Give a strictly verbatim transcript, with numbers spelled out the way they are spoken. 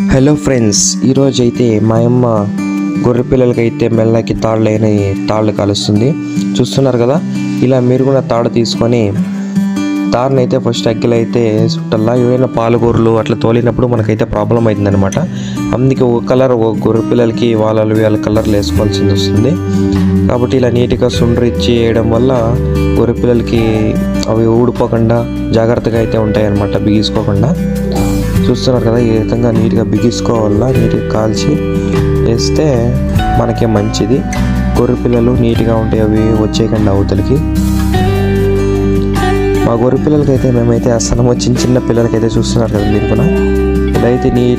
Hello friends, ఈరోజు అయితే మా అమ్మ గొర్రె పిల్లలకైతే మెల్లకి తాళ్ళైన తాళ్ళు కాలుస్తుంది. చూస్తున్నారు కదా, ఇలా మీరు కూడా తాడు తీసుకొని తాడునైతే అయితే ఫస్ట్ అగ్గిలైతే చుట్టల్లా ఏవైనా పాలుగొర్రెలు అట్లా తోలినప్పుడు మనకైతే ప్రాబ్లం అవుతుందన్నమాట. అందుకే ఒక కలర్ ఒక గొర్రె పిల్లలకి వాళ్ళ వాళ్ళ కలర్లు వేసుకోవాల్సింది వస్తుంది. కాబట్టి ఇలా నీట్గా సుండ్రిచ్చి వేయడం వల్ల గొర్రె పిల్లలకి అవి ఊడిపోకుండా జాగ్రత్తగా అయితే ఉంటాయన్నమాట, బిగించుకోకుండా. చూస్తున్నారు కదా, ఈ విధంగా నీట్గా బిగించుకోవాలా, నీట్గా కాల్చి వేస్తే మనకే మంచిది. గొర్రె పిల్లలు నీట్గా ఉంటాయి, అవి వచ్చేయకుండా అవతలికి. మా గొర్రె పిల్లలకైతే మేమైతే అసలు చిన్న చిన్న పిల్లలకైతే చూస్తున్నారు కదా మీరు కూడా, ఇదైతే నీట్